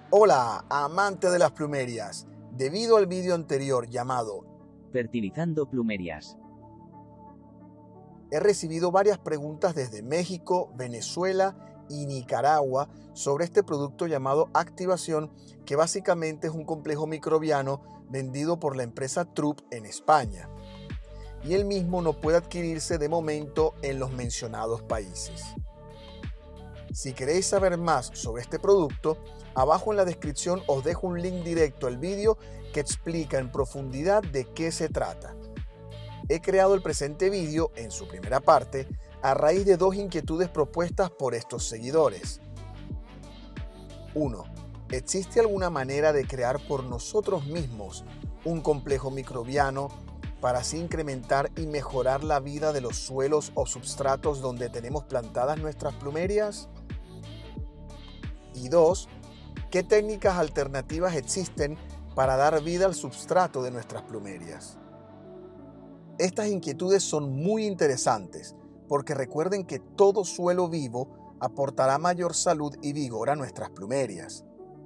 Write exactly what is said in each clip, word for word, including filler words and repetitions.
Hola, amante de las plumerias. Debido al vídeo anterior llamado Fertilizando plumerias, he recibido varias preguntas desde México, Venezuela y Nicaragua sobre este producto llamado Activación, que básicamente es un complejo microbiano vendido por la empresa Trupp en España. Y el mismo no puede adquirirse de momento en los mencionados países. Si queréis saber más sobre este producto, abajo en la descripción os dejo un link directo al vídeo que explica en profundidad de qué se trata. He creado el presente vídeo en su primera parte a raíz de dos inquietudes propuestas por estos seguidores. uno. ¿Existe alguna manera de crear por nosotros mismos un complejo microbiano para así incrementar y mejorar la vida de los suelos o substratos donde tenemos plantadas nuestras plumerias? Y dos. ¿Qué técnicas alternativas existen para dar vida al substrato de nuestras plumerias? Estas inquietudes son muy interesantes porque recuerden que todo suelo vivo aportará mayor salud y vigor a nuestras plumerias.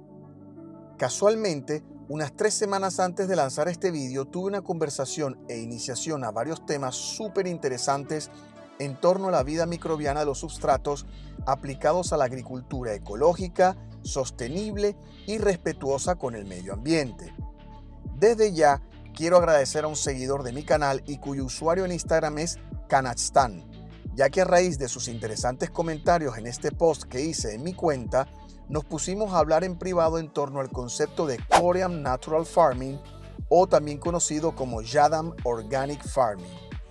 Casualmente, unas tres semanas antes de lanzar este vídeo, tuve una conversación e iniciación a varios temas súper interesantes en torno a la vida microbiana de los substratos aplicados a la agricultura ecológica, sostenible y respetuosa con el medio ambiente. Desde ya, quiero agradecer a un seguidor de mi canal y cuyo usuario en Instagram es Kanatstan, ya que a raíz de sus interesantes comentarios en este post que hice en mi cuenta, nos pusimos a hablar en privado en torno al concepto de Korean Natural Farming, o también conocido como Yadam Organic Farming.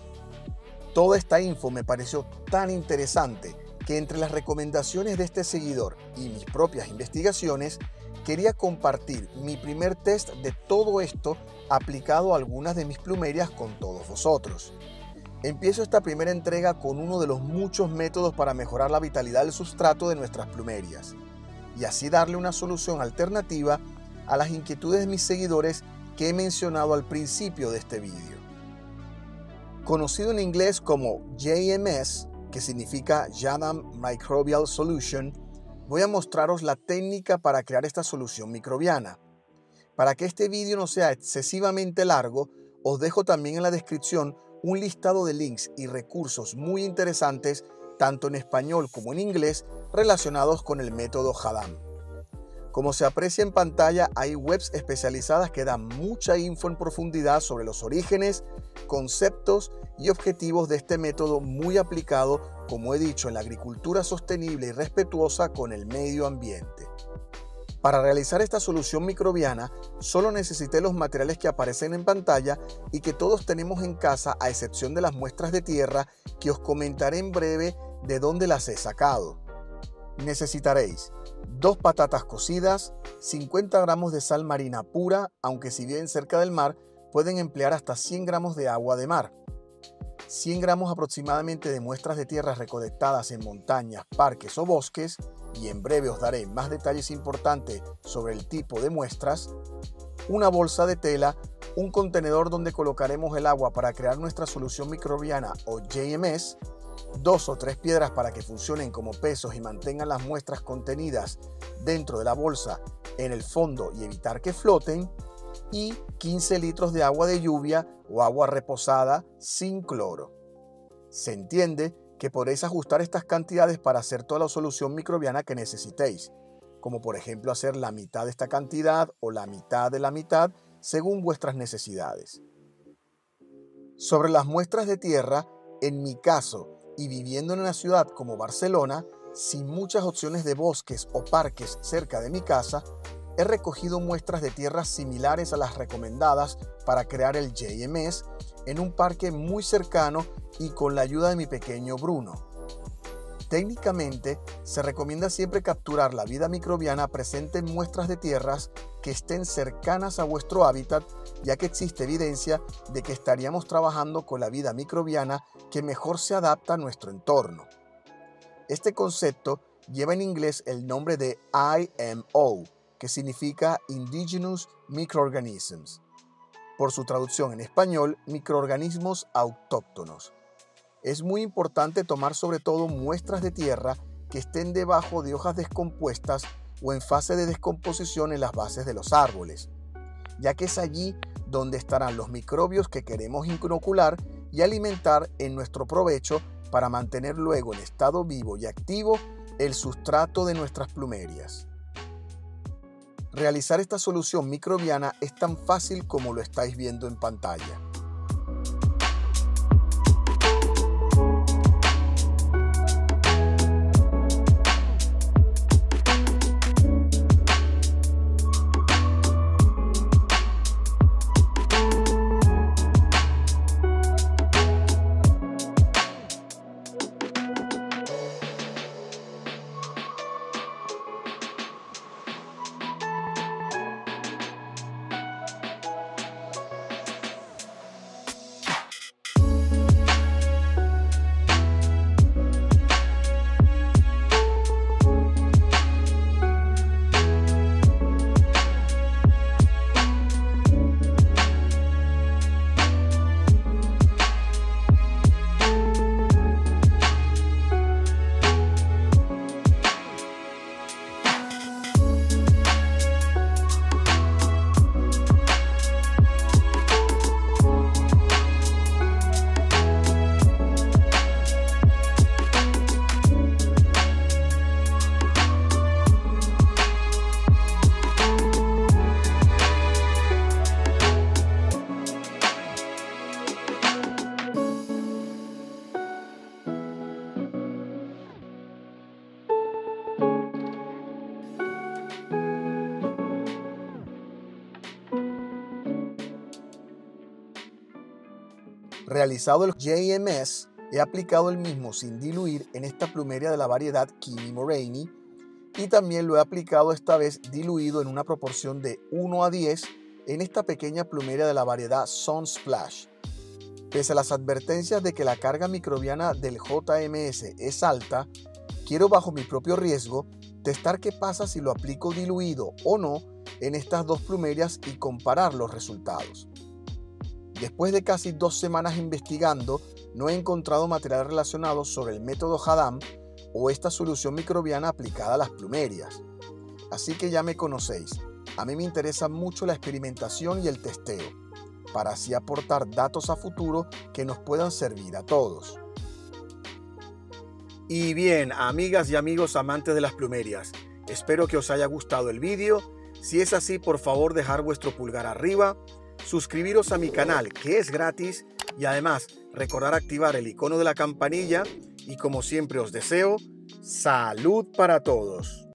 Toda esta info me pareció tan interesante que entre las recomendaciones de este seguidor y mis propias investigaciones, quería compartir mi primer test de todo esto aplicado a algunas de mis plumerias con todos vosotros. Empiezo esta primera entrega con uno de los muchos métodos para mejorar la vitalidad del sustrato de nuestras plumerias y así darle una solución alternativa a las inquietudes de mis seguidores que he mencionado al principio de este vídeo. Conocido en inglés como J M S, que significa Yadam Microbial Solution, voy a mostraros la técnica para crear esta solución microbiana. Para que este vídeo no sea excesivamente largo, os dejo también en la descripción un listado de links y recursos muy interesantes, tanto en español como en inglés, relacionados con el método Yadam. Como se aprecia en pantalla, hay webs especializadas que dan mucha info en profundidad sobre los orígenes, conceptos y objetivos de este método muy aplicado, como he dicho, en la agricultura sostenible y respetuosa con el medio ambiente. Para realizar esta solución microbiana, solo necesité los materiales que aparecen en pantalla y que todos tenemos en casa, a excepción de las muestras de tierra que os comentaré en breve de dónde las he sacado. Necesitaréis dos patatas cocidas, cincuenta gramos de sal marina pura, aunque si viven cerca del mar, pueden emplear hasta cien gramos de agua de mar, cien gramos aproximadamente de muestras de tierras recolectadas en montañas, parques o bosques, y en breve os daré más detalles importantes sobre el tipo de muestras, una bolsa de tela, un contenedor donde colocaremos el agua para crear nuestra solución microbiana o J M S, dos o tres piedras para que funcionen como pesos y mantengan las muestras contenidas dentro de la bolsa en el fondo y evitar que floten, y quince litros de agua de lluvia o agua reposada sin cloro. Se entiende que podréis ajustar estas cantidades para hacer toda la solución microbiana que necesitéis, como por ejemplo hacer la mitad de esta cantidad o la mitad de la mitad según vuestras necesidades. Sobre las muestras de tierra, en mi caso, y viviendo en una ciudad como Barcelona, sin muchas opciones de bosques o parques cerca de mi casa, he recogido muestras de tierras similares a las recomendadas para crear el J M S en un parque muy cercano y con la ayuda de mi pequeño Bruno. Técnicamente, se recomienda siempre capturar la vida microbiana presente en muestras de tierras que estén cercanas a vuestro hábitat, ya que existe evidencia de que estaríamos trabajando con la vida microbiana que mejor se adapta a nuestro entorno. Este concepto lleva en inglés el nombre de I M O, que significa Indigenous Microorganisms. Por su traducción en español, microorganismos autóctonos. Es muy importante tomar sobre todo muestras de tierra que estén debajo de hojas descompuestas o en fase de descomposición en las bases de los árboles, ya que es allí donde estarán los microbios que queremos inocular y alimentar en nuestro provecho para mantener luego en estado vivo y activo el sustrato de nuestras plumerias. Realizar esta solución microbiana es tan fácil como lo estáis viendo en pantalla. Realizado el J M S, he aplicado el mismo sin diluir en esta plumeria de la variedad Kimi Moraine y también lo he aplicado esta vez diluido en una proporción de uno a diez en esta pequeña plumeria de la variedad Sunsplash. Pese a las advertencias de que la carga microbiana del J M S es alta, quiero bajo mi propio riesgo testar qué pasa si lo aplico diluido o no en estas dos plumerias y comparar los resultados. Después de casi dos semanas investigando, no he encontrado material relacionado sobre el método Hadam o esta solución microbiana aplicada a las plumerias. Así que ya me conocéis, a mí me interesa mucho la experimentación y el testeo, para así aportar datos a futuro que nos puedan servir a todos. Y bien, amigas y amigos amantes de las plumerias, espero que os haya gustado el vídeo. Si es así, por favor dejar vuestro pulgar arriba, suscribiros a mi canal que es gratis y además recordar activar el icono de la campanilla y como siempre os deseo salud para todos.